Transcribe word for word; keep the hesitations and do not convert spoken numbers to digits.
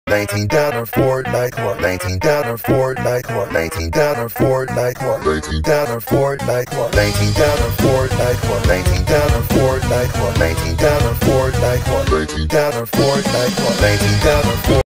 nineteen dollar Fortnite card, nineteen dollar Fortnite card, nineteen dollar Fortnite card, nineteen dollar Fortnite card, nineteen dollar Fortnite card, nineteen dollar Fortnite card, nineteen dollar Fortnite card, nineteen dollar Fortnite card, nineteen dollar